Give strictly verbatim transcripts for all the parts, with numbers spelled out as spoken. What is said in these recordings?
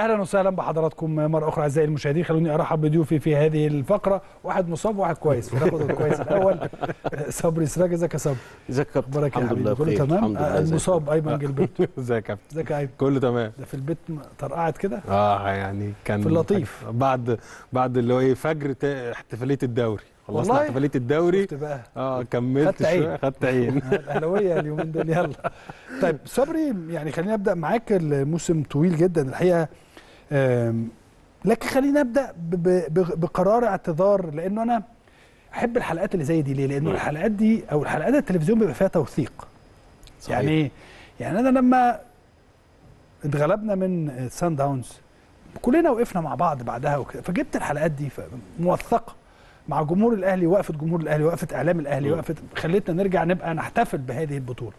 اهلا وسهلا بحضراتكم مره اخرى اعزائي المشاهدين. خلوني ارحب بضيوفي في هذه الفقره، واحد مصاب وواحد كويس، فناخد الكويس الاول. صبري سراج، ازيك يا صبري؟ ازيك يا كابتن؟ الحمد لله كله تمام. المصاب ايمن جلبرتو، ازيك يا كابتن؟ ازيك يا ايمن؟ كله تمام. ده في البيت طرقعت كده؟ اه يعني كان في اللطيف بعد بعد اللي هو ايه فجر احتفاليه الدوري، خلصنا احتفاليه الدوري. شفت بقى؟ اه كملت شويه، خدت عين. الاهلاويه اليومين دول. يلا طيب صبري، يعني خلينا ابدا معاك. الموسم طويل جدا الحقيقه، لكن خلينا ابدا بقرار اعتذار، لانه انا احب الحلقات اللي زي دي. ليه؟ لانه الحلقات دي او الحلقات التلفزيون بيبقى فيها توثيق. صحيح. يعني يعني انا لما اتغلبنا من سان داونز كلنا وقفنا مع بعض بعدها وكده، فجبت الحلقات دي موثقه مع جمهور الاهلي، وقفه جمهور الاهلي، وقفه اعلام الاهلي، وقفه خلتنا نرجع نبقى نحتفل بهذه البطوله.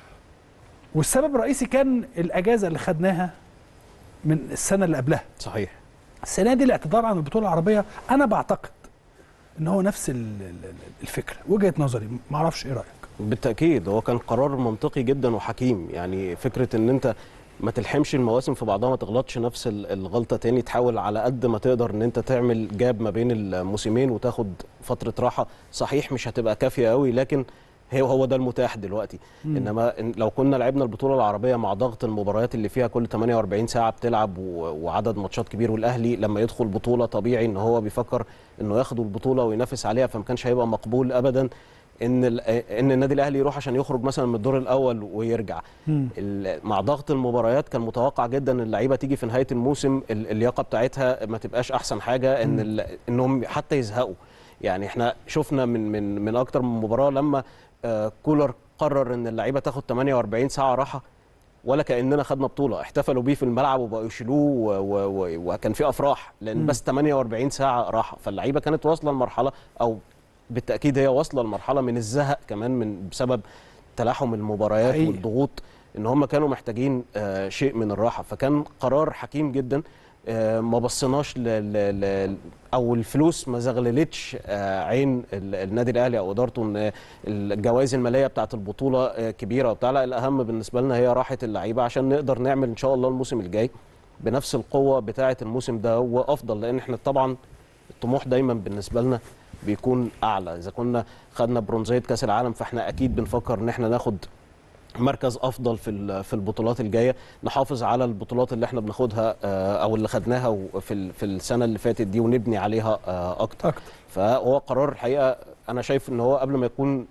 والسبب الرئيسي كان الاجازه اللي خدناها من السنه اللي قبلها. صحيح. السنه دي الاعتذار عن البطوله العربيه، انا بعتقد ان هو نفس الفكره، وجهه نظري، ما اعرفش ايه رايك. بالتاكيد هو كان قرار منطقي جدا وحكيم. يعني فكره ان انت ما تلحمش المواسم في بعضها، ما تغلطش نفس الغلطه تاني، تحاول على قد ما تقدر ان انت تعمل جاب ما بين الموسمين وتاخد فتره راحه. صحيح مش هتبقى كافيه قوي، لكن هو هو ده المتاح دلوقتي. مم. انما لو كنا لعبنا البطوله العربيه مع ضغط المباريات اللي فيها كل ثمانية وأربعين ساعه بتلعب وعدد ماتشات كبير، والاهلي لما يدخل بطوله طبيعي ان هو بيفكر انه ياخد البطوله وينافس عليها، فما كانش هيبقى مقبول ابدا ان ان النادي الاهلي يروح عشان يخرج مثلا من الدور الاول ويرجع. مع ضغط المباريات كان متوقع جدا ان اللعيبه تيجي في نهايه الموسم اللياقه بتاعتها ما تبقاش احسن حاجه، ان انهم حتى يزهقوا. يعني احنا شفنا من من من اكتر من مباراه لما آه كولر قرر ان اللعيبه تاخد ثمانية وأربعين ساعه راحه، ولا كاننا خدنا بطوله. احتفلوا بيه في الملعب وبقوا يشيلوه وكان في افراح، لان بس ثمانية وأربعين ساعه راحه. فاللعيبه كانت واصله لمرحله، او بالتاكيد هي واصله لمرحله من الزهق كمان من بسبب تلاحم المباريات حقيقي. والضغوط، ان هم كانوا محتاجين آه شيء من الراحه. فكان قرار حكيم جدا. آه ما بصيناش ل ل او الفلوس ما زغللتش آه عين النادي الاهلي او ادارته ان الجوائز الماليه بتاعه البطوله آه كبيره وبتاع. لا، الاهم بالنسبه لنا هي راحه اللعيبه، عشان نقدر نعمل ان شاء الله الموسم الجاي بنفس القوه بتاعه الموسم ده وافضل. لان احنا طبعا الطموح دايما بالنسبه لنا بيكون اعلى. اذا كنا خدنا برونزيه كاس العالم، فاحنا اكيد بنفكر ان احنا ناخد مركز افضل في في البطولات الجايه، نحافظ على البطولات اللي احنا بناخدها او اللي خدناها في في السنه اللي فاتت دي ونبني عليها اكتر. أكتر. فهو قرار الحقيقه انا شايف ان هو قبل ما يكون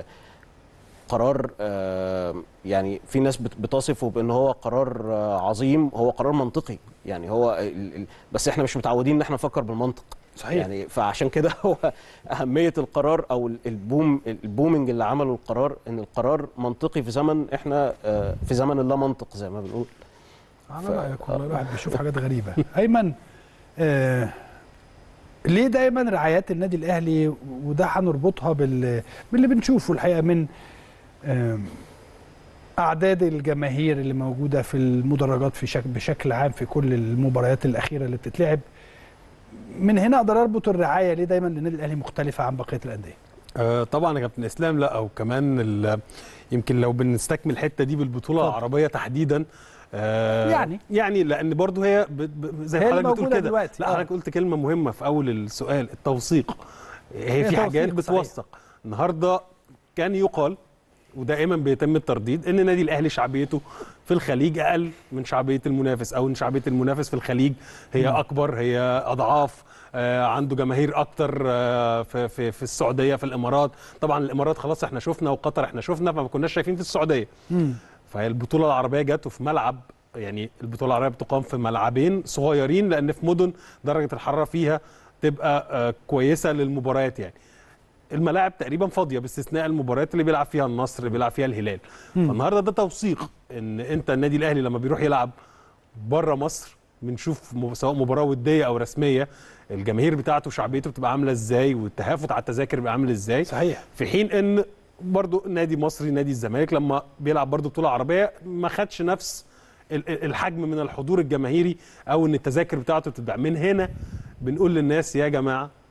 قرار، يعني في ناس بتصفه بان هو قرار عظيم، هو قرار منطقي. يعني هو بس احنا مش متعودين ان احنا نفكر بالمنطق. صحيح. يعني فعشان كده هو اهميه القرار او البوم البومنج اللي عمله القرار، ان القرار منطقي في زمن احنا في زمن اللا منطق زي ما بنقول. على ف... رايك والله الواحد بيشوف حاجات غريبه. ايمن، آه ليه دايما رعايات النادي الاهلي، وده هنربطها بال باللي بنشوفه الحقيقه من آه اعداد الجماهير اللي موجوده في المدرجات في شكل بشكل عام في كل المباريات الاخيره اللي بتتلعب، من هنا اقدر اربط الرعايه ليه دايما للنادي الاهلي مختلفه عن بقيه الانديه؟ آه طبعا يا كابتن اسلام. لا، او كمان يمكن لو بنستكمل الحته دي بالبطوله العربيه تحديدا، آه يعني يعني لان برضو هي زي ما حضرتك بتقول كده. لا، آه. حضرتك قلت كلمه مهمه في اول السؤال، التوثيق. هي, هي في حاجات بتوثق. النهارده كان يقال ودائما بيتم الترديد ان النادي الاهلي شعبيته في الخليج اقل من شعبيه المنافس، او ان شعبيه المنافس في الخليج هي اكبر، هي اضعاف، آه عنده جماهير اكتر آه في في في السعوديه، في الامارات. طبعا الامارات خلاص احنا شفنا، وقطر احنا شفنا، فما كناش شايفين في السعوديه. مم. فهي البطوله العربيه جت في ملعب، يعني البطوله العربيه بتقام في ملعبين صغيرين، لان في مدن درجه الحراره فيها تبقى آه كويسه للمباريات. يعني الملاعب تقريبا فاضيه باستثناء المباريات اللي بيلعب فيها النصر، اللي بيلعب فيها الهلال. مم. فالنهارده ده توثيق ان انت النادي الاهلي لما بيروح يلعب بره مصر، بنشوف سواء مباراه وديه او رسميه الجماهير بتاعته شعبيته بتبقى عامله ازاي، والتهافت على التذاكر بيبقى عامل ازاي. صحيح. في حين ان برضو نادي مصري، نادي الزمالك، لما بيلعب برضو بطوله عربيه ما خدش نفس الحجم من الحضور الجماهيري، او ان التذاكر بتاعته تتباع. من هنا بنقول للناس يا جماعه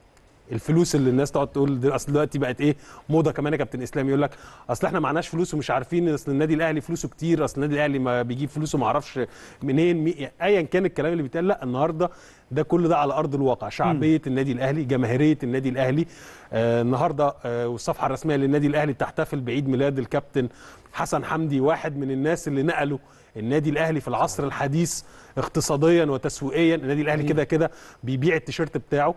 الفلوس اللي الناس تقعد تقول دي اصل دلوقتي بقت ايه موضه كمان يا كابتن اسلام، يقول لك اصل احنا معناش فلوس ومش عارفين، اصل النادي الاهلي فلوسه كتير، اصل النادي الاهلي ما بيجيب فلوسه ما اعرفش منين مي... ايا كان الكلام اللي بيتقال. لا النهارده ده كل ده على ارض الواقع، شعبيه م. النادي الاهلي، جماهيريه النادي الاهلي. آه النهارده آه والصفحه الرسميه للنادي الاهلي بتحتفل بعيد ميلاد الكابتن حسن حمدي، واحد من الناس اللي نقلوا النادي الاهلي في العصر الحديث اقتصاديا وتسويقيا. النادي الاهلي كده كده بيبيع التيشيرت بتاعه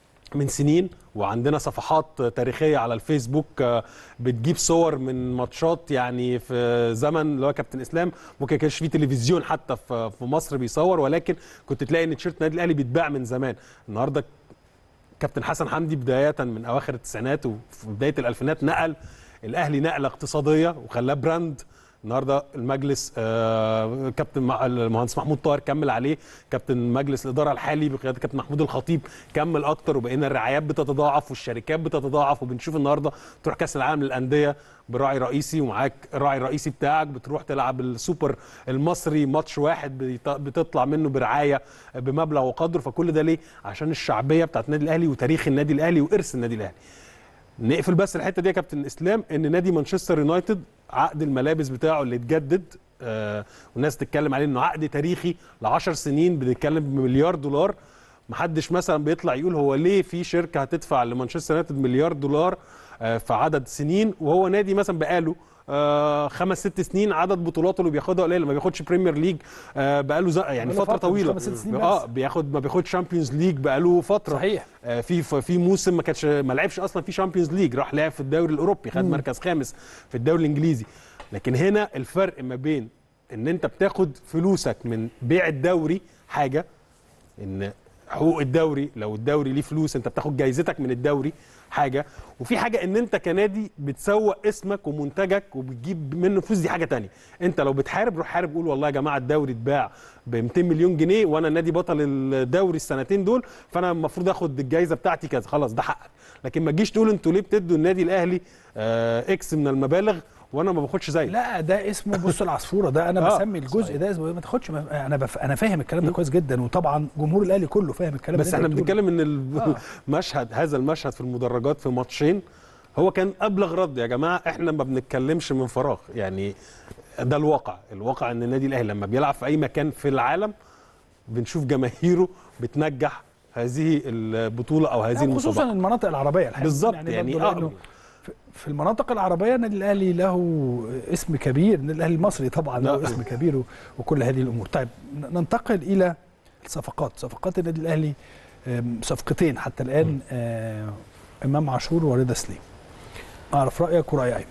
من سنين، وعندنا صفحات تاريخيه على الفيسبوك بتجيب صور من ماتشات يعني في زمن اللي هو كابتن اسلام ممكن كانش في تلفزيون حتى في مصر بيصور، ولكن كنت تلاقي ان تيشيرت النادي الاهلي بيتباع من زمان. النهارده كابتن حسن حمدي بدايه من اواخر التسعينات وفي بدايه الالفينات نقل الاهلي نقله اقتصاديه وخلاه براند. النهارده المجلس آه كابتن المهندس محمود طاهر كمل عليه، كابتن مجلس الاداره الحالي بقياده كابتن محمود الخطيب كمل اكتر، وبقينا الرعايات بتتضاعف والشركات بتتضاعف، وبنشوف النهارده تروح كاس العالم للانديه براعي رئيسي ومعاك الراعي الرئيسي بتاعك، بتروح تلعب السوبر المصري ماتش واحد بتطلع منه برعايه بمبلغ وقدره. فكل ده ليه؟ عشان الشعبيه بتاعت النادي الاهلي وتاريخ النادي الاهلي وارث النادي الاهلي. نقفل بس الحته دي يا كابتن اسلام، ان نادي مانشستر يونايتد عقد الملابس بتاعه اللي اتجدد آه والناس تتكلم عليه انه عقد تاريخي ل عشر سنين بنتكلم بمليار دولار. محدش مثلا بيطلع يقول هو ليه في شركه هتدفع لمانشستر يونايتد مليار دولار آه في عدد سنين، وهو نادي مثلا بقاله آه خمس ست سنين عدد بطولاته اللي بياخدها قليله، ما بياخدش بريمير ليج آه بقاله يعني فتره, فترة طويله، خمس ست سنين اه بياخد ما بياخدش شامبيونز ليج بقاله فتره. صحيح. آه في في موسم ما كانش ما لعبش اصلا في شامبيونز ليج، راح لعب في الدوري الاوروبي خد مركز خامس في الدوري الانجليزي. لكن هنا الفرق ما بين ان انت بتاخد فلوسك من بيع الدوري حاجه، ان حقوق الدوري لو الدوري ليه فلوس انت بتاخد جايزتك من الدوري حاجه، وفي حاجه ان انت كنادي بتسوق اسمك ومنتجك وبتجيب منه فلوس، دي حاجه تانية. انت لو بتحارب روح حارب قول والله يا جماعه الدوري اتباع ب مئتين مليون جنيه وانا النادي بطل الدوري السنتين دول فانا المفروض اخد الجايزه بتاعتي كذا، خلاص ده حقك. لكن ما تجيش تقول انتوا ليه بتدوا النادي الاهلي آه اكس من المبالغ وانا ما باخدش زي. لا ده اسمه بص العصفوره ده انا آه بسمي الجزء ده اسمه ما تاخدش. انا بف... انا فاهم الكلام ده كويس جدا، وطبعا جمهور الاهلي كله فاهم الكلام ده. بس احنا بنتكلم ان المشهد آه. هذا المشهد في المدرجات في ماتشين هو كان ابلغ رد. يا جماعه احنا ما بنتكلمش من فراغ، يعني ده الواقع. الواقع ان النادي الاهلي لما بيلعب في اي مكان في العالم بنشوف جماهيره بتنجح هذه البطوله او هذه يعني المسابقه، خصوصا المناطق العربيه الحقيقه بالظبط. يعني, يعني آه. في المناطق العربيه النادي الاهلي له اسم كبير، النادي الاهلي المصري طبعا له اسم كبير وكل هذه الامور. طيب ننتقل الى الصفقات. صفقات النادي الاهلي صفقتين حتى الان، امام عاشور ورضا سليم. اعرف رايك وراي ايمن.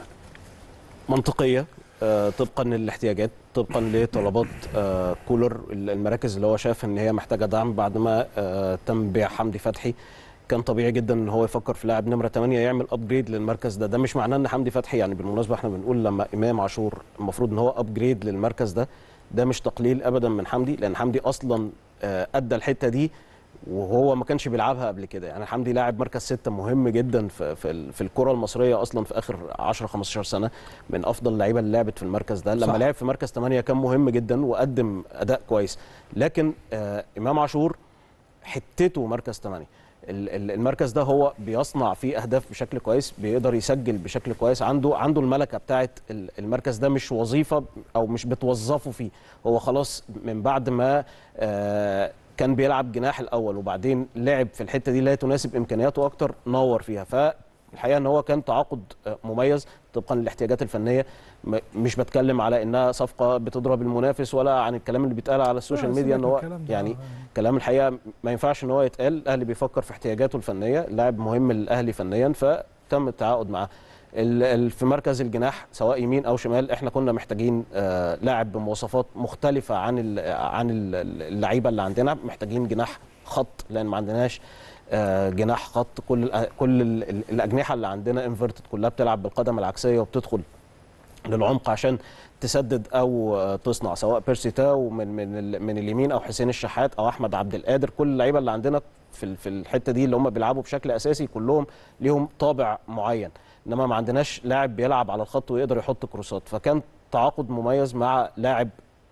منطقيه آه طبقا للاحتياجات، طبقا لطلبات آه كولر، المراكز اللي هو شاف ان هي محتاجه دعم بعد ما آه تم بيع حمدي فتحي. كان طبيعي جدا ان هو يفكر في لاعب نمره ثمانية يعمل ابجريد للمركز ده. ده مش معناه ان حمدي فتحي، يعني بالمناسبه احنا بنقول لما امام عاشور المفروض ان هو ابجريد للمركز ده، ده مش تقليل ابدا من حمدي، لان حمدي اصلا آه ادى الحته دي وهو ما كانش بيلعبها قبل كده. يعني حمدي لاعب مركز ستة مهم جدا في في, في الكره المصريه اصلا في اخر عشرة خمستاشر سنه، من افضل اللعيبه اللي لعبت في المركز ده. لما لعب في مركز ثمانية كان مهم جدا وقدم اداء كويس. لكن آه امام عاشور حتته مركز ثمانية، المركز ده هو بيصنع فيه اهداف بشكل كويس، بيقدر يسجل بشكل كويس، عنده عنده الملكه بتاعه المركز ده، مش وظيفه او مش بتوظفه فيه. هو خلاص من بعد ما آه كان بيلعب جناح الاول وبعدين لعب في الحته دي اللي هي تناسب امكانياته اكتر، نور فيها. فالحقيقه ان هو كان تعاقد مميز طبقا للاحتياجات الفنيه. مش بتكلم على انها صفقه بتضرب المنافس ولا عن الكلام اللي بيتقال على السوشيال ميديا ان هو يعني كلام الحقيقه ما ينفعش ان هو يتقال. الاهلي بيفكر في احتياجاته الفنيه، لاعب مهم للاهلي فنيا فتم التعاقد معاه. في مركز الجناح سواء يمين او شمال احنا كنا محتاجين آه لاعب بمواصفات مختلفه عن عن اللعيبه اللي عندنا. محتاجين جناح خط لان ما عندناش آه جناح خط. كل كل الاجنحه اللي عندنا انفيرتد، كلها بتلعب بالقدم العكسيه وبتدخل للعمق عشان تسدد او تصنع، سواء بيرسي تاو من من من اليمين او حسين الشحات او احمد عبد القادر. كل اللعيبه اللي عندنا في في الحته دي اللي هم بيلعبوا بشكل اساسي كلهم ليهم طابع معين، انما ما عندناش لاعب بيلعب على الخط ويقدر يحط كروسات. فكان تعاقد مميز مع لاعب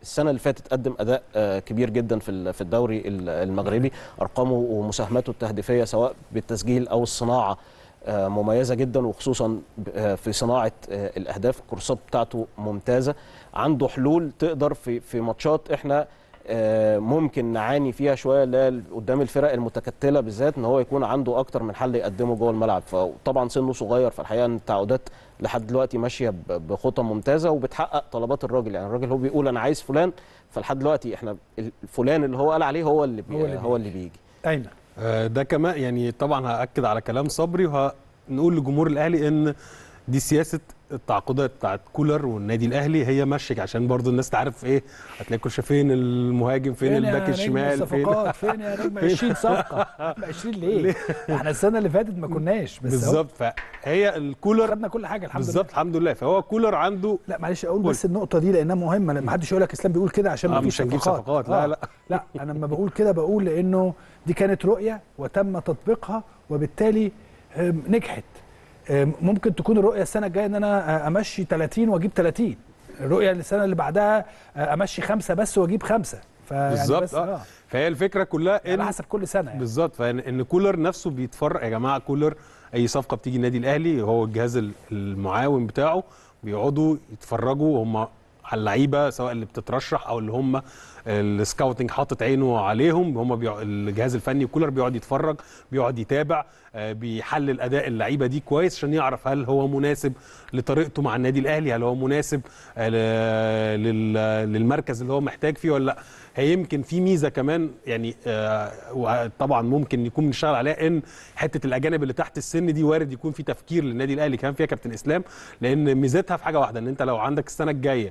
السنه اللي فاتت قدم اداء كبير جدا في في الدوري المغربي، ارقامه ومساهماته التهديفيه سواء بالتسجيل او الصناعه مميزه جدا، وخصوصا في صناعه الاهداف. الكورسات بتاعته ممتازه، عنده حلول تقدر في في ماتشات احنا ممكن نعاني فيها شويه اللي هي قدام الفرق المتكتله بالذات، ان هو يكون عنده اكتر من حل يقدمه جوه الملعب. فطبعا سنه صغير، فالحقيقه ان التعاقدات لحد دلوقتي ماشيه بخطى ممتازه وبتحقق طلبات الراجل. يعني الراجل هو بيقول انا عايز فلان، فلحد دلوقتي احنا فلان اللي هو قال عليه هو اللي بي هو اللي, هو اللي بيجي. ايمن ده كمان يعني طبعا هاكد على كلام صبري، وهنقول لجمهور الاهلي ان دي سياسه التعاقدات بتاعت كولر والنادي الاهلي هي ماشيه، عشان برضو الناس تعرف ايه، هتلاقي كل شويه فين المهاجم، فين, فين الباك الشمال، فين فين يا نجم عشرين صفقه عشرين ليه؟ احنا السنه اللي فاتت ما كناش، بس بالظبط. فهي الكولر خدنا كل حاجه الحمد لله بالظبط الحمد لله. فهو كولر عنده لا معلش اقول بس النقطه دي لانها مهمه، لما حدش يقول لك اسلام بيقول كده عشان آه ما فيش صفقات, صفقات. لا آه. لا لا انا لما بقول كده بقول لانه دي كانت رؤيه وتم تطبيقها وبالتالي نجحت. ممكن تكون الرؤيه السنه الجايه ان انا امشي ثلاثين واجيب ثلاثين، الرؤيه السنه اللي بعدها امشي خمسه بس واجيب خمسه. بالظبط اه. فهي الفكره كلها ان على حسب كل سنه يعني. بالظبط. فان كولر نفسه بيتفرج يا جماعه، كولر اي صفقه بتيجي النادي الاهلي هو الجهاز المعاون بتاعه بيقعدوا يتفرجوا هم على اللعيبه، سواء اللي بتترشح او اللي هم السكاوتنج حاطط عينه عليهم، هم بيع... الجهاز الفني كولر بيقعد يتفرج، بيقعد يتابع، بيحلل اداء اللعيبه دي كويس عشان يعرف هل هو مناسب لطريقته مع النادي الاهلي، هل هو مناسب للمركز اللي هو محتاج فيه ولا لا. هي يمكن في ميزه كمان يعني طبعا ممكن يكون بنشتغل عليها، ان حته الاجانب اللي تحت السن دي وارد يكون في تفكير للنادي الاهلي كمان فيها كابتن اسلام، لان ميزتها في حاجه واحده، ان انت لو عندك السنه الجايه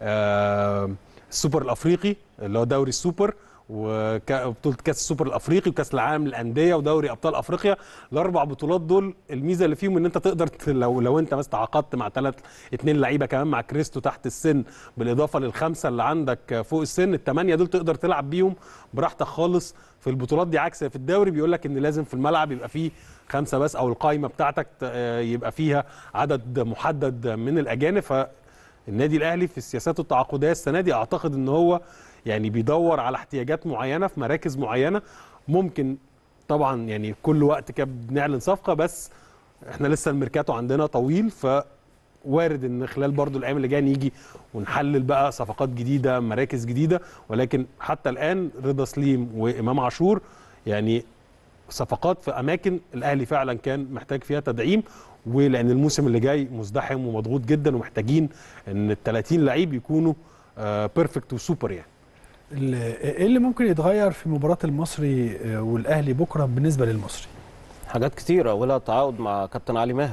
السوبر الافريقي اللي هو دوري السوبر وبطوله كاس السوبر الافريقي وكاس العالم للانديه ودوري ابطال افريقيا، الاربع بطولات دول الميزه اللي فيهم ان انت تقدر لو لو انت مثلا تعاقدت مع ثلاث اثنين لعيبه كمان مع كريستو تحت السن، بالاضافه للخمسه اللي عندك فوق السن، الثمانيه دول تقدر تلعب بيهم براحتك خالص في البطولات دي. عكس في الدوري بيقول لك ان لازم في الملعب يبقى فيه خمسه بس، او القائمه بتاعتك يبقى فيها عدد محدد من الاجانب. فالنادي الاهلي في السياسات التعاقديه السنه دي اعتقد ان هو يعني بيدور على احتياجات معينه في مراكز معينه. ممكن طبعا يعني كل وقت كده بنعلن صفقه، بس احنا لسه الميركاتو عندنا طويل، فوارد ان خلال برضو الايام اللي جايه نيجي ونحلل بقى صفقات جديده مراكز جديده. ولكن حتى الان رضا سليم وامام عاشور يعني صفقات في اماكن الاهلي فعلا كان محتاج فيها تدعيم، ولان الموسم اللي جاي مزدحم ومضغوط جدا ومحتاجين ان ال ثلاثين لعيب يكونوا بيرفكت وسوبر. يعني ايه اللي ممكن يتغير في مباراه المصري والاهلي بكره بالنسبه للمصري؟ حاجات كتير، اولها التعاقد مع كابتن علي ماهر،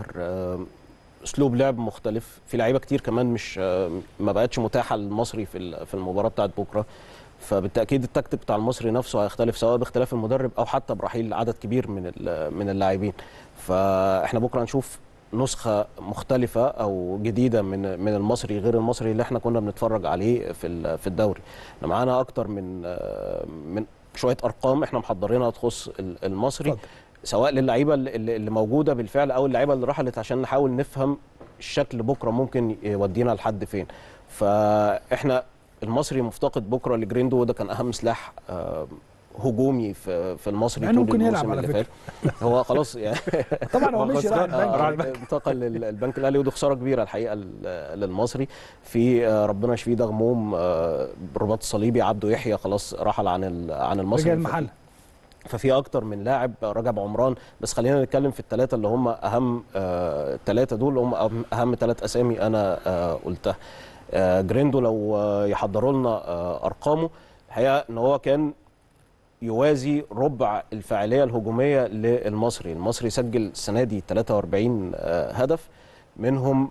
اسلوب لعب مختلف، في لعيبه كتير كمان مش ما بقتش متاحه للمصري في في المباراه بتاعت بكره، فبالتاكيد التكتيك بتاع المصري نفسه هيختلف سواء باختلاف المدرب او حتى برحيل عدد كبير من من اللاعبين. فاحنا بكره هنشوف نسخه مختلفه او جديده من من المصري غير المصري اللي احنا كنا بنتفرج عليه في في الدوري. احنا معانا اكتر من من شويه ارقام احنا محضرينها تخص المصري، فضل. سواء للعيبه اللي موجوده بالفعل او اللعيبه اللي رحلت، عشان نحاول نفهم الشكل بكره ممكن يودينا لحد فين. فاحنا المصري مفتقد بكره لجريندو، وده كان اهم سلاح هجومي في في المصري طول ممكن يلعب على فكره. هو خلاص يعني طبعا هو مشي راح البنك، انتقل للبنك الاهلي، ودي خساره كبيره الحقيقه للمصري. في ربنا يشفيه ده غموم بالرباط الصليبي، عبده يحيى خلاص رحل عن عن المصري، رجع المحل. ففي اكتر من لاعب، رجب عمران، بس خلينا نتكلم في الثلاثه اللي هم اهم ثلاثه آه دول، هم اهم ثلاث اسامي انا آه قلتها. آه جريندو لو يحضروا لنا آه ارقامه، الحقيقه ان هو كان يوازي ربع الفاعليه الهجوميه للمصري. المصري سجل السنه دي ثلاثة وأربعين آه هدف، منهم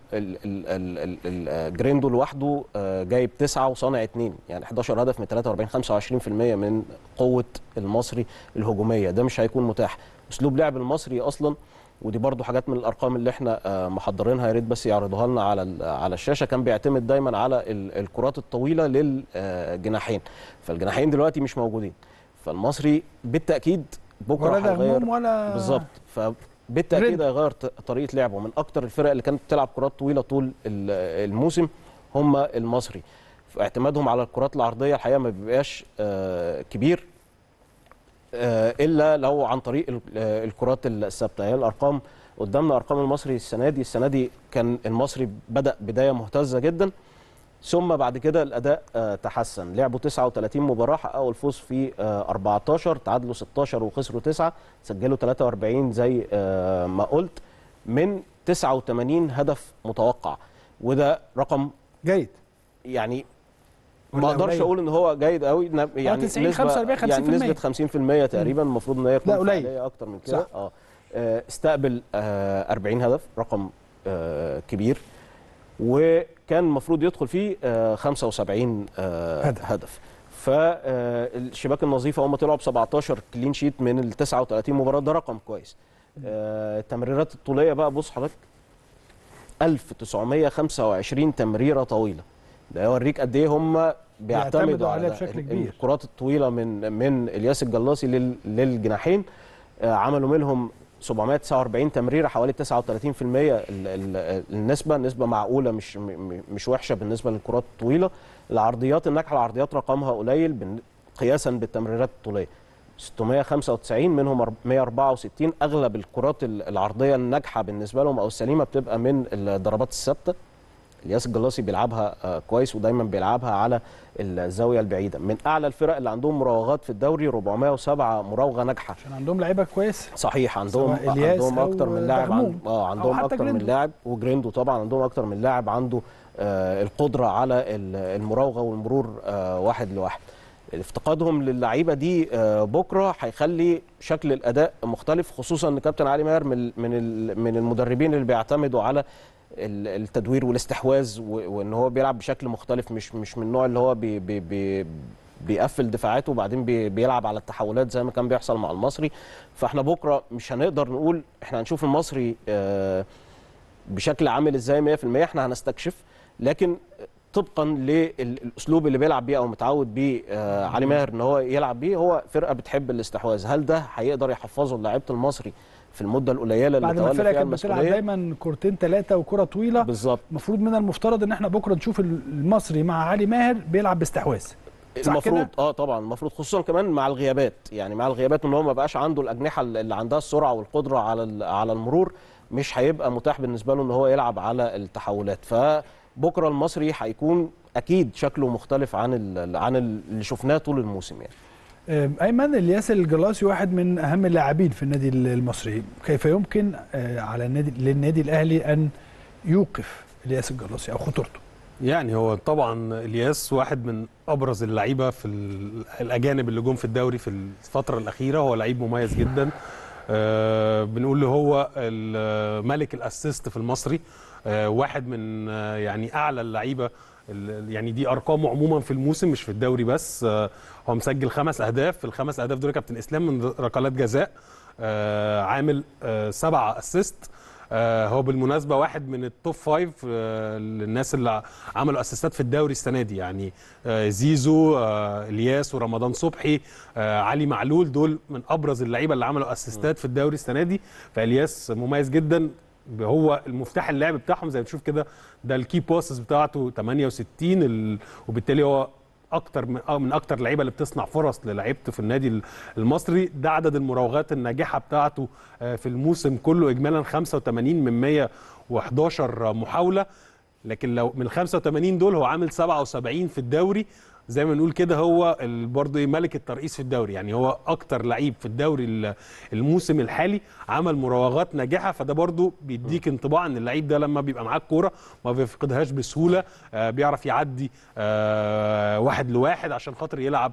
الجريندو لوحده جايب تسعة وصانع اثنين، يعني احد عشر هدف من ثلاثة وأربعين، خمسة وعشرين بالمئة من قوه المصري الهجوميه. ده مش هيكون متاح. اسلوب لعب المصري اصلا، ودي برضو حاجات من الارقام اللي احنا محضرينها، يا ريت بس يعرضوها لنا على على الشاشه، كان بيعتمد دايما على الكرات الطويله للجناحين، فالجناحين دلوقتي مش موجودين، فالمصري بالتاكيد بكره هيغير ولا بالظبط. ف بالتاكيد هيغير طريقه لعبه. من اكتر الفرق اللي كانت بتلعب كرات طويله طول الموسم هم المصري. اعتمادهم على الكرات العرضيه الحقيقه ما بيبقاش آه كبير آه الا لو عن طريق الكرات الثابته. هي الارقام قدامنا، ارقام المصري السنه دي السنه دي كان المصري بدا بدايه مهتزه جدا، ثم بعد كده الاداء آه تحسن. لعبوا تسعة وثلاثين مباراه، حققوا الفوز في آه أربعتاشر، تعادلوا ستاشر وخسروا تسعة، سجلوا ثلاثة وأربعين زي آه ما قلت من تسعة وثمانين هدف متوقع، وده رقم جيد. يعني ما اقدرش اقول ان هو جيد قوي، يعني تسعين نسبه خمسة وأربعين خمسين في المية. يعني نسبه خمسين في المية تقريبا، المفروض ان هي تكون قليل اكتر من كده. اه استقبل آه أربعين هدف، رقم آه كبير، وكان المفروض يدخل فيه آه خمسة وسبعين آه هدف, هدف. فالشباك النظيفه هم طلعوا ب سبعتاشر كلين شيت من ال تسعة وثلاثين مباراه، ده رقم كويس. آه التمريرات الطوليه بقى، بص حضرتك، ألف وتسعمية وخمسة وعشرين تمريره طويله، ده يوريك قد ايه هم بيعتمدوا على بشكل كبير. الكرات الطويله من من الياس الجلاصي للجناحين. آه عملوا منهم سبعمية وتسعة وأربعين تمريره، حوالي تسعة وثلاثين في المية النسبه، نسبه معقوله، مش مش وحشه بالنسبه للكرات الطويله. العرضيات الناجحه، العرضيات رقمها قليل قياسا بالتمريرات الطوليه، ستمية وخمسة وتسعين منهم مية وأربعة وستين. اغلب الكرات العرضيه الناجحه بالنسبه لهم او السليمه بتبقى من الضربات الثابته. الياس الجلاصي بيلعبها كويس ودايما بيلعبها على الزاويه البعيده. من اعلى الفرق اللي عندهم مراوغات في الدوري، أربعمية وسبعة مراوغه ناجحه، عشان عندهم لعيبه كويس. صحيح، عندهم عندهم اكتر من لاعب عند... اه عندهم اكتر من لاعب، وجريندو طبعا عندهم اكتر من لاعب عنده آه القدره على المراوغه والمرور آه واحد لواحد. افتقادهم للعيبه دي آه بكره هيخلي شكل الاداء مختلف، خصوصا ان كابتن علي ماهر من من من المدربين اللي بيعتمدوا على التدوير والاستحواذ، وان هو بيلعب بشكل مختلف، مش مش من النوع اللي هو بي بي بي بيقفل دفاعاته وبعدين بي بيلعب على التحولات زي ما كان بيحصل مع المصري. فاحنا بكره مش هنقدر نقول احنا هنشوف المصري بشكل عامل ازاي مية في المية، احنا هنستكشف، لكن طبقا للاسلوب اللي بيلعب بيه او متعود بيه علي ماهر ان هو يلعب بيه، هو فرقه بتحب الاستحواذ. هل ده هيقدر يحفظه لعيبه المصري في المده القليله اللي بعد ما الفرقه كانت بتلعب دايما كورتين ثلاثه وكره طويله؟ بالظبط. المفروض من المفترض ان احنا بكره نشوف المصري مع علي ماهر بيلعب باستحواذ، المفروض. اه طبعا المفروض، خصوصا كمان مع الغيابات، يعني مع الغيابات ان هو ما بقاش عنده الاجنحه اللي عندها السرعه والقدره على على المرور، مش هيبقى متاح بالنسبه له ان هو يلعب على التحولات. فبكره المصري هيكون اكيد شكله مختلف عن عن اللي شفناه طول الموسم. يعني ايمن، الياس الجلاصي واحد من اهم اللاعبين في النادي المصري، كيف يمكن على النادي للنادي الاهلي ان يوقف الياس الجلاصي او خطورته؟ يعني هو طبعا الياس واحد من ابرز اللعيبه في الاجانب اللي جم في الدوري في الفتره الاخيره، هو لعيب مميز جدا. آه بنقول له هو ملك الاسيست في المصري، آه واحد من آه يعني اعلى اللعيبه، يعني دي ارقامه عموما في الموسم مش في الدوري بس. آه هو مسجل خمس اهداف، في الخمس اهداف دول كابتن اسلام من ركلات جزاء، آه عامل آه سبعه اسيست. آه هو بالمناسبه واحد من التوب فايف آه للناس اللي عملوا اسيستات في الدوري السنه دي، يعني آه زيزو، آه الياس، ورمضان صبحي، آه علي معلول، دول من ابرز اللعيبه اللي عملوا اسيستات في الدوري السنه دي. فالياس مميز جدا، هو المفتاح اللعب بتاعهم زي ما تشوف كده، ده الكي باسز بتاعته ثمانية وستين ال... وبالتالي هو اكتر من من اكتر اللعيبه اللي بتصنع فرص للعيبته في النادي المصري. ده عدد المراوغات الناجحه بتاعته في الموسم كله اجمالا خمسة وثمانين من مية وحداشر محاوله، لكن لو من خمسة وثمانين دول هو عامل سبعة وسبعين في الدوري. زي ما نقول كده هو برضه ملك الترقيص في الدوري، يعني هو اكتر لعيب في الدوري الموسم الحالي عمل مراوغات ناجحه. فده برضه بيديك انطباع ان اللعيب ده لما بيبقى معاه الكوره ما بيفقدهاش بسهوله، آه بيعرف يعدي آه واحد لواحد عشان خاطر يلعب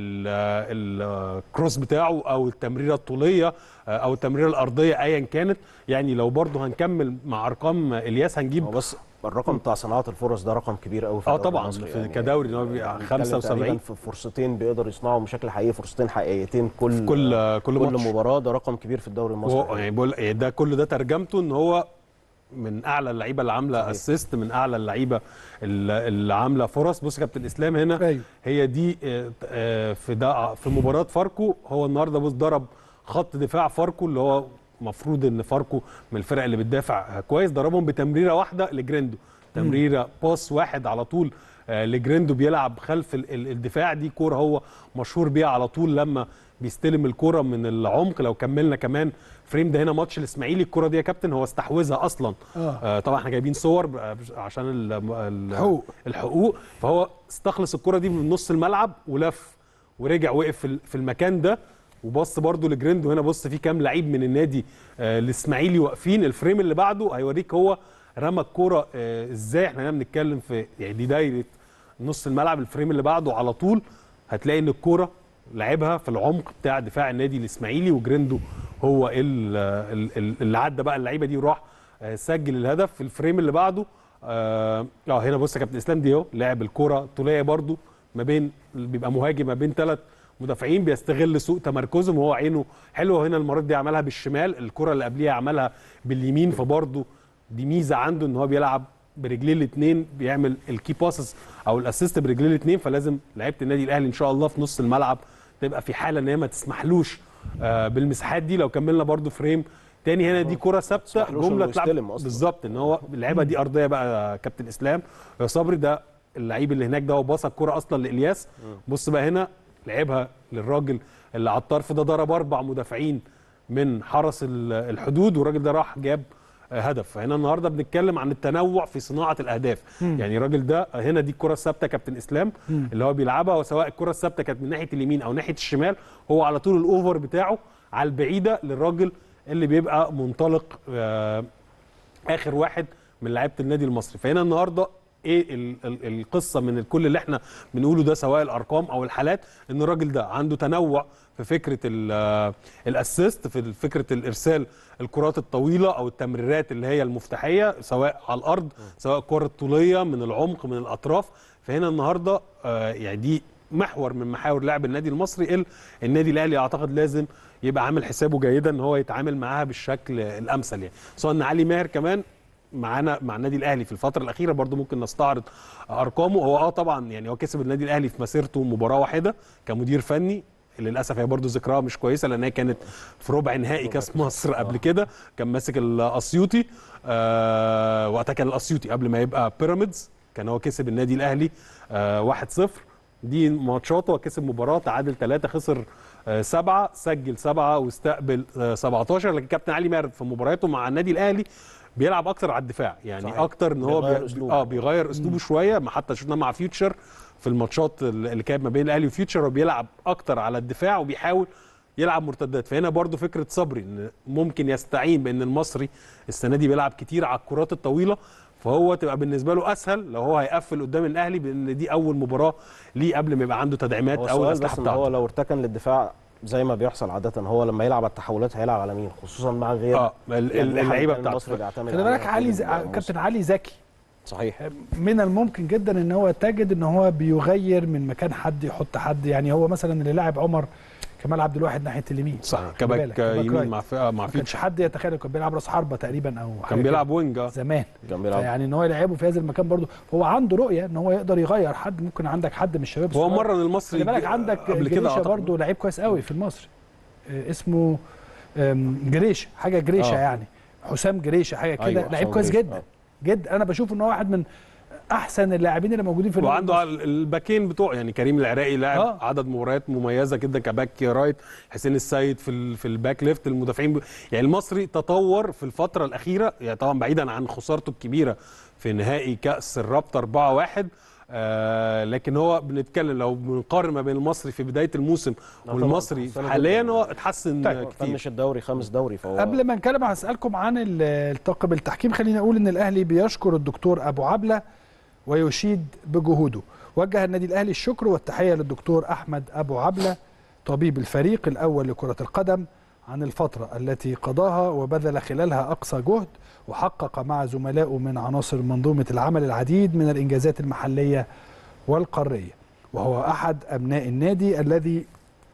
الكروس بتاعه او التمريره الطوليه آه او التمريره الارضيه ايا كانت. يعني لو برضه هنكمل مع ارقام الياس هنجيب بس الرقم بتاع صناعه الفرص ده رقم كبير قوي في اه طبعا في يعني كدوري ان هو بيبقى خمسة وسبعين في فرصتين بيقدر يصنعوا بشكل حقيقي، فرصتين حقيقيتين كل كل كل, كل مباراه. ده رقم كبير في الدوري المصري. يعني بقول ده كل ده ترجمته ان هو من اعلى اللعيبه اللي عامله اسيست، من اعلى اللعيبه اللي عامله فرص. بص يا كابتن اسلام هنا أيوه. هي دي في ده في مباراه فاركو، هو النهارده بص ضرب خط دفاع فاركو اللي هو المفروض ان فاركو من الفرق اللي بتدافع كويس، ضربهم بتمريره واحده لجريندو، تمريره باس واحد على طول آه لجريندو بيلعب خلف الدفاع، دي كوره هو مشهور بيها على طول لما بيستلم الكوره من العمق. لو كملنا كمان فريم ده هنا ماتش الاسماعيلي، الكوره دي يا كابتن هو استحوذها اصلا. آه. آه طبعا احنا جايبين صور عشان الحقوق الحقوق فهو استخلص الكوره دي من نص الملعب ولف ورجع وقف في المكان ده وبص برده لجريندو. هنا بص في كام لعيب من النادي آه الاسماعيلي واقفين. الفريم اللي بعده هيوريك هو رمى الكوره آه ازاي. احنا هنا بنتكلم في يعني دي دايره نص الملعب. الفريم اللي بعده على طول هتلاقي ان الكوره لعبها في العمق بتاع دفاع النادي الاسماعيلي، وجريندو هو اللي عدى بقى اللعيبه دي وراح آه سجل الهدف. في الفريم اللي بعده اه هنا بص يا كابتن اسلام دي اهو لعب الكوره طوليه برده ما بين بيبقى مهاجم ما بين ثلاث مدافعين، بيستغل سوء تمركزهم وهو عينه حلوه. هنا المره دي عملها بالشمال، الكره اللي قبليها عملها باليمين، فبرضه دي ميزه عنده ان هو بيلعب برجليه الاثنين، بيعمل الكي باسز او الاسيست برجليه الاثنين. فلازم لعيبه النادي الاهلي ان شاء الله في نص الملعب تبقى في حاله ان هي ما تسمحلوش آه بالمساحات دي. لو كملنا برضه فريم تاني هنا دي كره ثابته جمله تلعب بالظبط ان هو اللعيبه دي ارضيه بقى. كابتن اسلام يا صبري ده اللعيب اللي هناك ده هو باص الكره اصلا لالياس. بص بقى هنا لعبها للراجل اللي على الطرف ده، ضرب اربع مدافعين من حرس الحدود والراجل ده راح جاب هدف. فهنا النهارده بنتكلم عن التنوع في صناعه الاهداف. مم. يعني الراجل ده هنا دي الكره الثابته كابتن اسلام مم. اللي هو بيلعبها، وسواء الكره الثابته كانت من ناحيه اليمين او ناحيه الشمال هو على طول الاوفر بتاعه على البعيده للراجل اللي بيبقى منطلق آه اخر واحد من لعيبه النادي المصري. فهنا النهارده ايه ال ال القصه من كل اللي احنا بنقوله ده سواء الارقام او الحالات، ان الراجل ده عنده تنوع في فكره الاسيست، في فكره الارسال الكرات الطويله او التمريرات اللي هي المفتاحيه سواء على الارض سواء الكره الطوليه من العمق من الاطراف. فهنا النهارده آه يعني دي محور من محاور لعب النادي المصري. النادي الاهلي اعتقد لازم يبقى عامل حسابه جيدا ان هو يتعامل معاها بالشكل الامثل. يعني سواء ان علي ماهر كمان معانا مع النادي الاهلي في الفتره الاخيره برضو ممكن نستعرض ارقامه. هو اه طبعا يعني هو كسب النادي الاهلي في مسيرته مباراه واحده كمدير فني، للاسف هي برضو ذكرها مش كويسه لان هي كانت في ربع نهائي كاس مصر قبل كده، كان ماسك الاسيوطي آه وقتها كان الاسيوطي قبل ما يبقى بيراميدز، كان هو كسب النادي الاهلي آه واحد صفر. دي ماتشاته كسب مباراه تعادل ثلاثة خسر آه سبعة سجل سبعة واستقبل آه سبعتاشر. لكن كابتن علي ماهر في مبارياته مع النادي الاهلي بيلعب اكتر على الدفاع، يعني صحيح. اكتر ان هو بيغير اسلوبه اه بيغير اسلوبه شويه، ما حتى شفنا مع فيوتشر في الماتشات اللي كانت ما بين الاهلي وفيوتشر وبيلعب اكتر على الدفاع وبيحاول يلعب مرتدات. فهنا برضو فكره صبري ان ممكن يستعين بان المصري السنه دي بيلعب كتير على الكرات الطويله، فهو تبقى بالنسبه له اسهل لو هو هيقفل قدام الاهلي بان دي اول مباراه ليه قبل ما يبقى عنده تدعيمات او الاسلحه بتاعته. هو لو ارتكن للدفاع زي ما بيحصل عاده، هو لما يلعب على التحولات هيلعب على مين؟ خصوصا مع غير اه اللعيبه بتاعته. خلي بالك علي ز... كابتن علي ذكي صحيح، من الممكن جدا ان هو تجد ان هو بيغير من مكان حد يحط حد. يعني هو مثلا اللي لاعب عمر كمال عبد الواحد ناحيه اليمين صح كباك يمين مع فئه مع فيتش، ما كانش حد يتخيل كان بيلعب راس حربه تقريبا او كان بيلعب وينج زمان، يعني ان هو يلعبه في هذا المكان برضه هو عنده رؤيه ان هو يقدر يغير حد. ممكن عندك حد من الشباب هو مرن المصري خلي بالك عندك قبل كده برضه لعيب كويس قوي في المصري اسمه جريشه حاجه جريشه آه. يعني حسام جريشه حاجه كده أيوة لعيب كويس جدا آه. جدا. انا بشوف ان هو واحد من احسن اللاعبين اللي موجودين في النادي، وعنده الباكين بتوع يعني كريم العراقي لاعب آه. عدد مباريات مميزه جدا كباك رايت، حسين السيد في في الباك ليفت. المدافعين ب... يعني المصري تطور في الفتره الاخيره، يعني طبعا بعيدا عن خسارته الكبيره في نهائي كاس الرابطه أربعة واحد آه لكن هو بنتكلم لو بنقارن ما بين المصري في بدايه الموسم والمصري حاليا هو اتحسن طيب كتير. فنش الدوري خامس دوري. فهو قبل ما نتكلم هسالكم عن الطاقم التحكيم، خلينا اقول ان الاهلي بيشكر الدكتور ابو عبله ويشيد بجهوده. وجه النادي الاهلي الشكر والتحيه للدكتور احمد ابو عبله طبيب الفريق الاول لكره القدم عن الفتره التي قضاها وبذل خلالها اقصى جهد، وحقق مع زملائه من عناصر منظومه العمل العديد من الانجازات المحليه والقاريه، وهو احد ابناء النادي الذي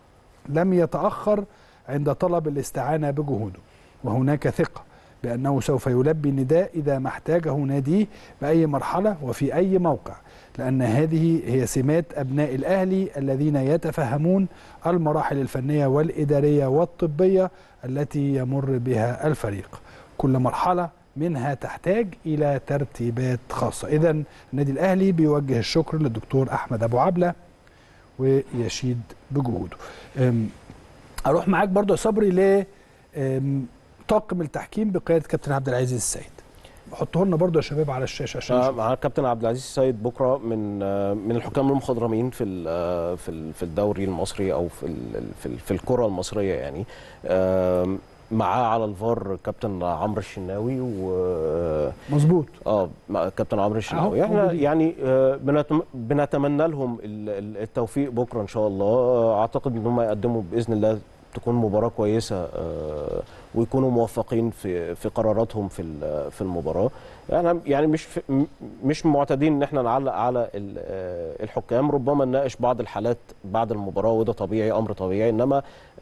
لم يتاخر عند طلب الاستعانه بجهوده، وهناك ثقه بأنه سوف يلبي النداء إذا ما احتاجه ناديه بأي مرحلة وفي أي موقع، لأن هذه هي سمات أبناء الأهلي الذين يتفهمون المراحل الفنية والإدارية والطبية التي يمر بها الفريق. كل مرحلة منها تحتاج الى ترتيبات خاصه. اذا النادي الاهلي بيوجه الشكر للدكتور احمد ابو عبله ويشيد بجهوده. اروح معاك برضو يا صبري ل طاقم التحكيم بقياده كابتن عبد العزيز السيد. حطوه لنا برضو يا شباب على الشاشه عشان نشوف. مع كابتن عبد العزيز السيد بكره من من الحكام المخضرمين في في في الدوري المصري او في في, في الكره المصريه يعني. معاه على الفار كابتن عمرو الشناوي و مظبوط اه كابتن عمرو الشناوي. احنا يعني بنتمنى لهم التوفيق بكره ان شاء الله. اعتقد ان هم يقدموا باذن الله تكون مباراه كويسه ويكونوا موفقين في في قراراتهم في في المباراه. يعني يعني مش مش معتادين ان احنا نعلق على الحكام، ربما نناقش بعض الحالات بعد المباراه وده طبيعي، امر طبيعي، انما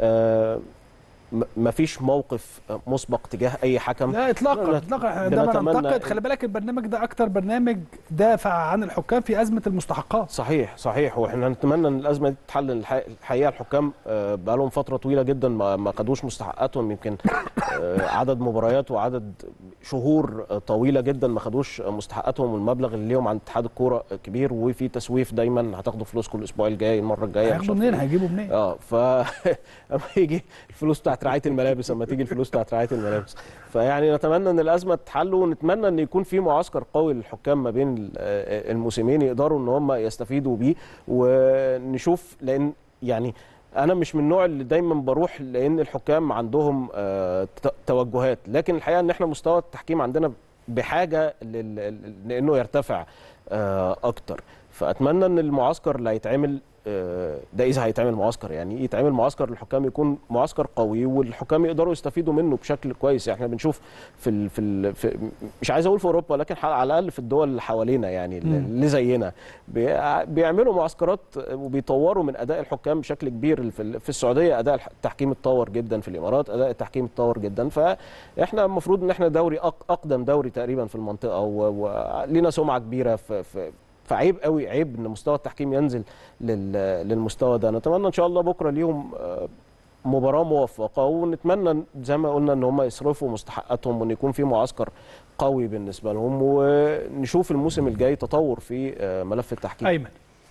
ما فيش موقف مسبق تجاه اي حكم. لا اطلاقا اطلاقا. ده بننتقد، خلي بالك البرنامج ده اكتر برنامج دافع عن الحكام في ازمه المستحقات. صحيح صحيح، واحنا نتمنى ان الازمه دي تتحل. الحقيقه الحكام بقى لهم فتره طويله جدا ما خدوش مستحقاتهم، يمكن عدد مباريات وعدد شهور طويله جدا ما خدوش مستحقاتهم، والمبلغ اللي ليهم عند اتحاد الكوره كبير، وفي تسويف دايما هتاخدوا فلوسكم الاسبوع الجاي المره الجايه. هياخدوا منين؟ هيجيبوا منين؟ اه ف اما يجي الفلوس بتاعت رعايه الملابس، اما تيجي الفلوس بتاعت رعايه الملابس. فيعني نتمنى ان الازمه تتحل، ونتمنى ان يكون في معسكر قوي للحكام ما بين الموسمين يقدروا ان هم يستفيدوا بيه ونشوف. لان يعني انا مش من النوع اللي دايما بروح لان الحكام عندهم توجهات، لكن الحقيقه ان احنا مستوى التحكيم عندنا بحاجه لانه يرتفع اكتر. فاتمنى ان المعسكر اللي هيتعمل ده، اذا هيتعمل معسكر يعني يتعمل معسكر للحكام يكون معسكر قوي والحكام يقدروا يستفيدوا منه بشكل كويس. احنا بنشوف في ال في, ال في مش عايز اقول في اوروبا، لكن على الاقل في الدول اللي حوالينا يعني اللي زينا بيعملوا معسكرات وبيطوروا من اداء الحكام بشكل كبير. في السعوديه اداء التحكيم اتطور جدا، في الامارات اداء التحكيم اتطور جدا. فاحنا المفروض ان احنا دوري اقدم دوري تقريبا في المنطقه ولينا سمعه كبيره في, في فعيب قوي، عيب ان مستوى التحكيم ينزل للمستوى ده. نتمنى ان شاء الله بكره ليهم مباراه موفقه، ونتمنى زي ما قلنا ان هم يصرفوا مستحقاتهم وان يكون في معسكر قوي بالنسبه لهم، ونشوف الموسم الجاي تطور في ملف التحكيم. ايمن،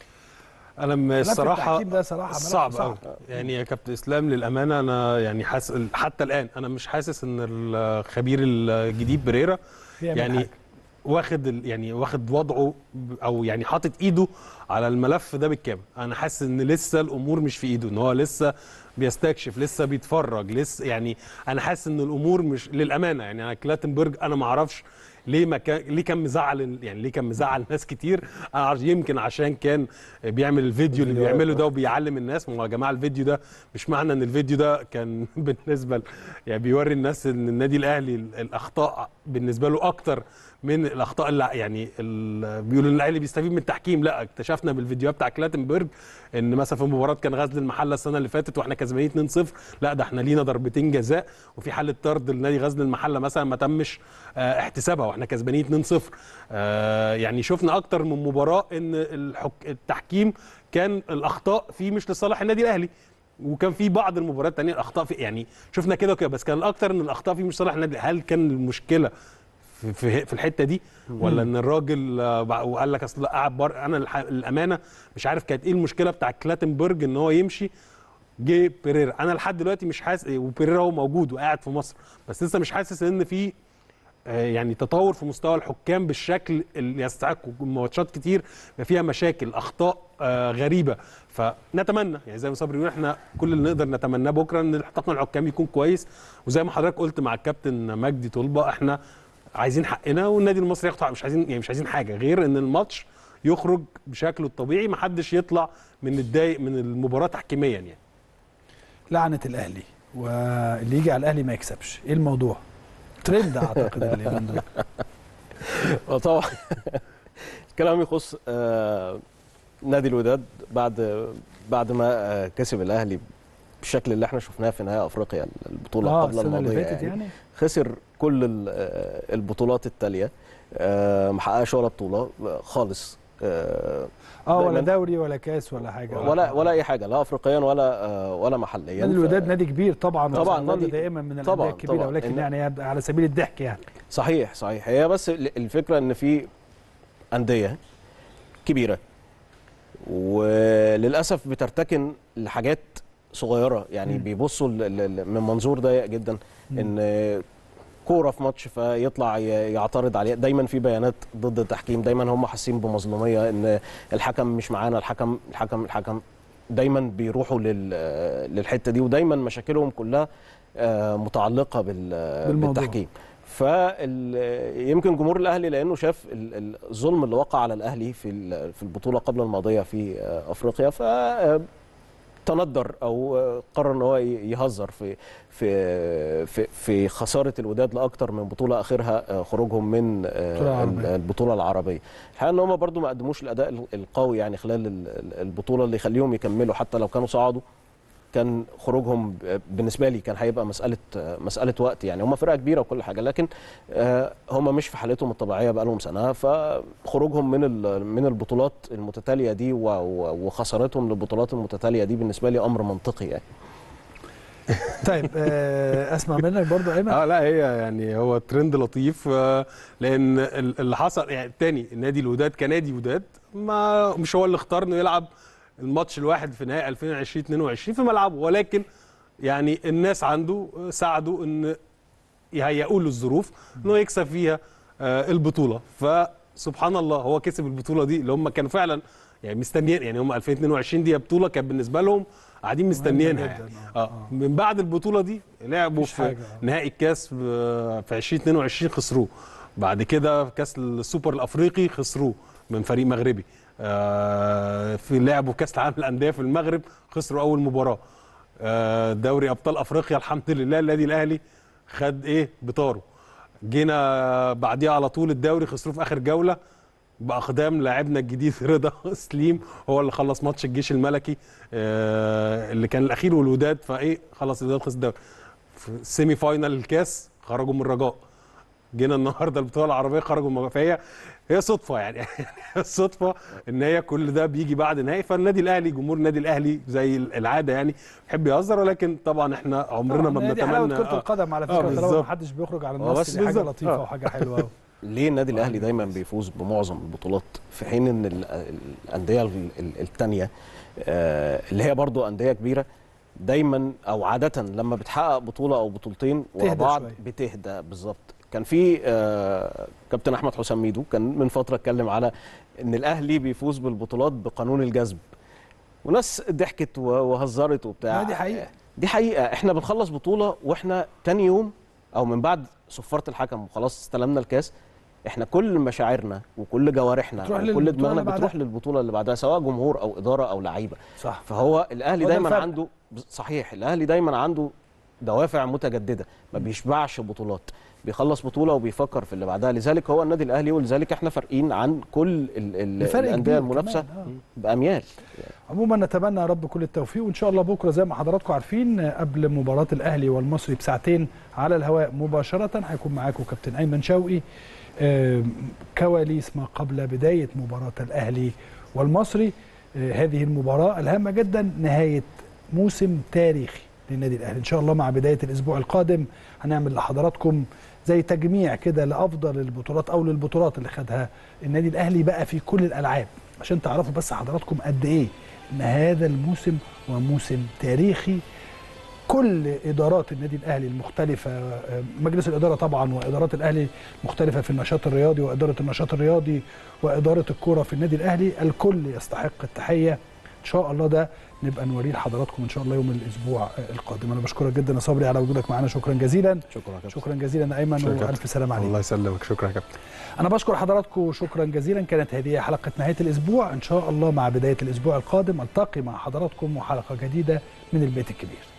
انا الصراحه ده صراحه صعب قوي يعني يا كابتن اسلام. للامانه انا يعني حاسس حتى الان انا مش حاسس ان الخبير الجديد بريرا يعني حاجة. واخد يعني واخد وضعه او يعني حاطط ايده على الملف ده بالكامل. انا حاسس ان لسه الامور مش في ايده، ان هو لسه بيستكشف، لسه بيتفرج، لسه يعني انا حاسس ان الامور مش للامانه. يعني انا كلاتنبرج انا ما اعرفش ليه ما كان ليه كان مزعل يعني ليه كان مزعل ناس كتير. انا يمكن عشان كان بيعمل الفيديو اللي بيعمله ده وبيعلم الناس. ما هو يا جماعه الفيديو ده مش معنى ان الفيديو ده كان بالنسبه يعني بيوري الناس ان النادي الاهلي الاخطاء بالنسبه له اكتر من الاخطاء اللي يعني اللي بيقولوا ان الاهلي بيستفيد من التحكيم. لا، اكتشفنا بالفيديوهات بتاع كلاتنبرج ان مثلا في مباراه كان غزل المحله السنه اللي فاتت واحنا كسبانين اتنين صفر، لا ده احنا لينا ضربتين جزاء وفي حاله طرد لنادي غزل المحله مثلا ما تمش اه احتسابها واحنا كسبانين اتنين صفر. اه يعني شفنا اكتر من مباراه ان الحك... التحكيم كان الاخطاء فيه مش لصالح النادي الاهلي، وكان في بعض المباريات الثانيه الاخطاء في يعني شفنا كده وكده، بس كان الاكتر ان الاخطاء فيه مش لصالح النادي. هل كان المشكله في في الحته دي ولا ان الراجل وقال لك اصل قاعد بره؟ انا الامانه مش عارف كانت ايه المشكله بتاع كلاتنبرج ان هو يمشي جه بيريرا. انا لحد دلوقتي مش حاسس، وبيريرا هو موجود وقاعد في مصر، بس لسه مش حاسس ان في يعني تطور في مستوى الحكام بالشكل اللي يستحق. ماتشات كتير فيها مشاكل، اخطاء غريبه. فنتمنى يعني زي ما صبري بيقول احنا كل اللي نقدر نتمناه بكره ان طاقم الحكام يكون كويس، وزي ما حضرتك قلت مع الكابتن مجدي طلبه احنا عايزين حقنا والنادي المصري ياخد حقه. مش عايزين يعني مش عايزين حاجه غير ان الماتش يخرج بشكله الطبيعي، ما حدش يطلع من الدايق من المباراه تحكيميا. يعني لعنه الاهلي واللي يجي على الاهلي ما يكسبش، ايه الموضوع؟ ترند اعتقد اليومين دول. طبعا الكلام يخص آه نادي الوداد بعد بعد ما آه كسب الاهلي بالشكل اللي احنا شفناه في نهائي افريقيا البطوله آه قبل الماضيه يعني. يعني خسر كل البطولات التاليه، آه ما حققش ولا بطوله خالص، اه اه ولا دوري ولا كاس ولا حاجه ولا ولا اي حاجه، لا افريقيا ولا آه ولا محليا. نادي الوداد نادي كبير طبعا، طبعا نادي دائما من الانديه الكبيره، ولكن يعني على سبيل الضحك يعني صحيح صحيح. هي بس الفكره ان في انديه كبيره وللاسف بترتكن لحاجات صغيره، يعني م. بيبصوا من منظور ضيق جدا، م. ان كوره في ماتش فيطلع يعترض عليه. دايما في بيانات ضد التحكيم، دايما هم حاسين بمظلوميه ان الحكم مش معانا، الحكم الحكم الحكم دايما بيروحوا للحته دي، ودايما مشاكلهم كلها متعلقه بالتحكيم. فيمكن جمهور الاهلي لانه شاف الظلم اللي وقع على الاهلي في في البطوله قبل الماضيه في افريقيا، ف تندر او قرر ان هو يهزر في في في في خساره الوداد لاكثر من بطوله، اخرها خروجهم من البطوله العربيه. الحقيقه ان هم برضو ما قدموش الاداء القوي يعني خلال البطوله اللي يخليهم يكملوا، حتى لو كانوا صعدوا كان خروجهم بالنسبه لي كان هيبقى مساله مساله وقت. يعني هم فرقه كبيره وكل حاجه، لكن هم مش في حالتهم الطبيعيه بقى لهم سنه، فخروجهم من من البطولات المتتاليه دي وخسارتهم للبطولات المتتاليه دي بالنسبه لي امر منطقي يعني. طيب اسمع منك برضو ايمن. اه لا هي يعني هو ترند لطيف، لان اللي حصل يعني تاني النادي الوداد كنادي وداد ما مش هو اللي اختار انه يلعب الماتش الواحد في نهائي ألفين وعشرين اتنين وعشرين في ملعبه، ولكن يعني الناس عنده ساعدوا ان يهيئوا له الظروف انه يكسب فيها البطوله. فسبحان الله هو كسب البطوله دي اللي هم كانوا فعلا يعني مستنيين، يعني هم ألفين واتنين وعشرين دي بطوله كانت بالنسبه لهم قاعدين مستنيينها يعني. اه من بعد البطوله دي لعبوا في نهائي الكاس في ألفين واتنين وعشرين خسروه، بعد كده كاس السوبر الافريقي خسروه من فريق مغربي، آه في لعبوا كاس العالم للانديه في المغرب خسروا اول مباراه، آه دوري ابطال افريقيا الحمد لله النادي الاهلي خد ايه بطاره، جينا بعديها على طول الدوري خسروه في اخر جوله باقدام لاعبنا الجديد رضا سليم، هو اللي خلص ماتش الجيش الملكي آه اللي كان الاخير والوداد، فايه خلص الوداد خلص الدوري في السيمي فاينال الكاس خرجوا من الرجاء، جينا النهارده البطوله العربيه خرجوا من، فهي هي صدفه يعني الصدفه ان هي كل ده بيجي بعد نهائي. فالنادي الاهلي جمهور النادي الاهلي زي العاده يعني بيحب يهزر، ولكن طبعا احنا عمرنا ما بنتمنى حلاوه كره القدم على فكره، طالما ما حدش بيخرج على النص دي حاجه لطيفه وحاجه حلوه قوي. ليه النادي الاهلي دايما بيفوز بمعظم البطولات في حين ان الانديه الثانيه اللي هي برضو انديه كبيره دايما او عاده لما بتحقق بطوله او بطولتين ورا بعض بتهدى؟ بالظبط. كان في آه كابتن احمد حسام ميدو كان من فتره اتكلم على ان الاهلي بيفوز بالبطولات بقانون الجذب، وناس ضحكت وهزرت وبتاع. دي حقيقه دي حقيقه. احنا بنخلص بطوله واحنا تاني يوم او من بعد صفاره الحكم وخلاص استلمنا الكاس، احنا كل مشاعرنا وكل جوارحنا وكل دماغنا بتروح للبطوله اللي بعدها، سواء جمهور او اداره او لعيبه. صح. فهو الاهلي دايما عنده صحيح الاهلي دايما عنده دوافع متجدده، ما بيشبعش بطولات، بيخلص بطوله وبيفكر في اللي بعدها. لذلك هو النادي الاهلي، ولذلك احنا فارقين عن كل الانديه المنافسه آه. باميال. عموما نتمنى يا رب كل التوفيق، وان شاء الله بكره زي ما حضراتكم عارفين قبل مباراه الاهلي والمصري بساعتين على الهواء مباشره هيكون معاكم كابتن ايمن شوقي كواليس ما قبل بدايه مباراه الاهلي والمصري. هذه المباراه الهامه جدا، نهايه موسم تاريخي للنادي الاهلي. ان شاء الله مع بدايه الاسبوع القادم هنعمل لحضراتكم زي تجميع كده لافضل البطولات او للبطولات اللي خدها النادي الاهلي بقى في كل الالعاب، عشان تعرفوا بس حضراتكم قد ايه ان هذا الموسم هو موسم تاريخي. كل ادارات النادي الاهلي المختلفه، مجلس الاداره طبعا وادارات الاهلي المختلفه في النشاط الرياضي واداره النشاط الرياضي واداره الكوره في النادي الاهلي، الكل يستحق التحيه. ان شاء الله ده نبقى نوريه لحضراتكم ان شاء الله يوم الاسبوع القادم. انا بشكرك جدا يا صبري على وجودك معانا، شكرا جزيلا. شكرا شكرا جزيلا ايمن، والف سلامه عليك. الله يسلمك. شكرا يا كابتن. انا بشكر حضراتكم شكرا جزيلا. كانت هذه حلقه نهايه الاسبوع، ان شاء الله مع بدايه الاسبوع القادم التقي مع حضراتكم وحلقه جديده من البيت الكبير.